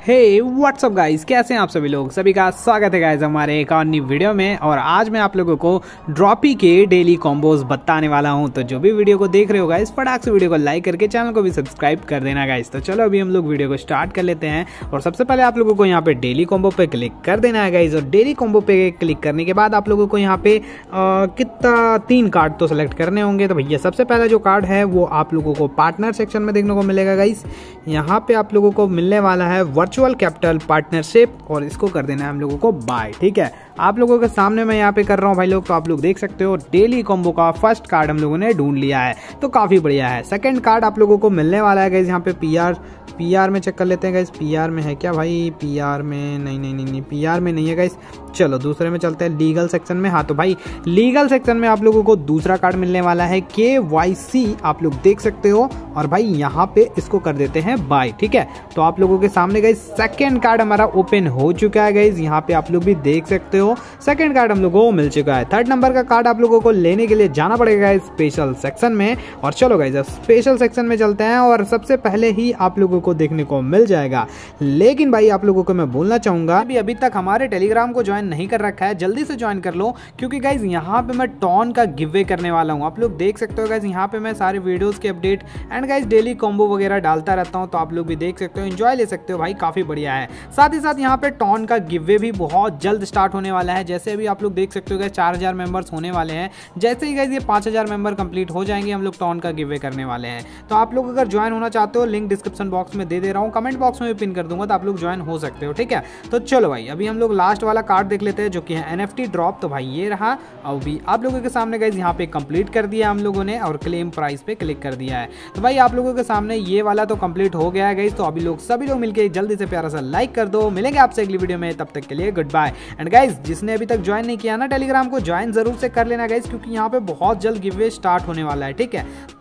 हे WhatsApp guys, कैसे हैं आप सभी लोग। सभी का स्वागत है गाइस हमारे एक और नई वीडियो में। और आज मैं आप लोगों को ड्रॉपी के डेली कॉम्बोज बताने वाला हूं। तो जो भी वीडियो को देख रहे हो गाइस, फटाक से वीडियो को लाइक करके चैनल को भी सब्सक्राइब कर देना गाइस। तो चलो अभी हम लोग वीडियो को स्टार्ट कर लेते हैं। और सबसे पहले आप लोगों को यहाँ पे डेली कॉम्बो पे क्लिक कर देना है गाइस। और डेली कॉम्बो पे क्लिक करने के बाद आप लोगों को यहाँ पे कितना 3 कार्ड तो सिलेक्ट करने होंगे। तो भैया सबसे पहला जो कार्ड है वो आप लोगों को पार्टनर सेक्शन में देखने को मिलेगा गाइस। यहाँ पे आप लोगों को मिलने वाला है वर्चुअल कैपिटल पार्टनरशिप, और इसको कर देना है हम लोगों को बाय। ठीक है, आप लोगों के सामने मैं यहाँ पे कर रहा हूँ भाई लोग। तो आप लोग देख सकते हो डेली कॉम्बो का फर्स्ट कार्ड हम लोगों ने ढूंढ लिया है, तो काफी बढ़िया है। सेकंड कार्ड आप लोगों को मिलने वाला है गाइस। यहाँ पे पीआर में चेक कर लेते हैं गाइस। पीआर में है क्या भाई? पीआर में नहीं, पीआर में नहीं है गाइस। चलो दूसरे में चलते हैं, लीगल सेक्शन में। हाँ तो भाई लीगल सेक्शन में आप लोगों को दूसरा कार्ड मिलने वाला है KYC, आप लोग देख सकते हो। और भाई यहाँ पे इसको कर देते हैं बाय। ठीक है, तो आप लोगों के सामने गाइस सेकंड कार्ड हमारा ओपन हो चुका है गाइस। यहाँ पे आप लोग भी देख सकते हो सेकंड कार्ड हम लोगों को मिल चुका है। थर्ड नंबर का कार्ड आप लोगों को लेने के लिए जाना पड़ेगा स्पेशल सेक्शन में। और चलो गाइस स्पेशल सेक्शन में चलते हैं, और सबसे पहले ही आप लोगों को देखने को मिल जाएगा। लेकिन भाई आप लोगों को मैं बोलना चाहूंगा, अभी तक हमारे टेलीग्राम को ज्वाइन नहीं कर रखा है, जल्दी से ज्वाइन कर लो, क्योंकि गाइस यहाँ पे मैं टॉन का गिव अवे करने वाला हूँ। आप लोग देख सकते हो गाइस, यहाँ पे मैं सारे वीडियोस के update and guys daily combo वगैरह डालता रहता हूँ। तो आप लोग भी देख सकते हो, एंजॉय ले सकते हो भाई, काफी बढ़िया है। साथ ही साथ यहाँ पे टॉन का गिव अवे भी बहुत जल्द स्टार्ट होने वाला है। जैसे अभी आप लोग देख सकते हो गाइस 4000 मेंबर्स होने वाले हैं। जैसे ही गाइस ये 5000 मेंबर कंप्लीट हो जाएंगे, हम लोग टॉन का गिव अवे करने वाले हैं। तो आप लोग अगर ज्वाइन होना चाहते हो, लिंक डिस्क्रिप्शन बॉक्स में दे रहा हूँ, कमेंट बॉक्स में भी पिन कर दूंगा, तो आप लोग ज्वाइन हो सकते हो। ठीक है, तो चलो भाई अभी हम लोग लास्ट वाला कार्ड देख लेते हैं, जो कि है NFT ड्रॉप। तो भाई ये रहा, और भी आप लोगों के सामने गाइस यहाँ पे कंप्लीट कर दिया हम लोगों ने, और क्लेम प्राइस पे क्लिक कर दिया है। तो भाई आप लोगों के सामने ये वाला तो कंप्लीट हो गया है गाइस। तो अभी लोग सभी लोग मिलकर जल्दी से प्यारा सा लाइक कर दो। मिलेंगे आपसे अगली वीडियो में, तब तक के लिए गुड बाय। एंड गाइस जिसने अभी तक ज्वाइन नहीं किया ना टेलीग्राम को, ज्वाइन जरूर से कर लेना गाइस, क्योंकि यहाँ पे बहुत जल्द गिव अवे स्टार्ट होने वाला है। ठीक है,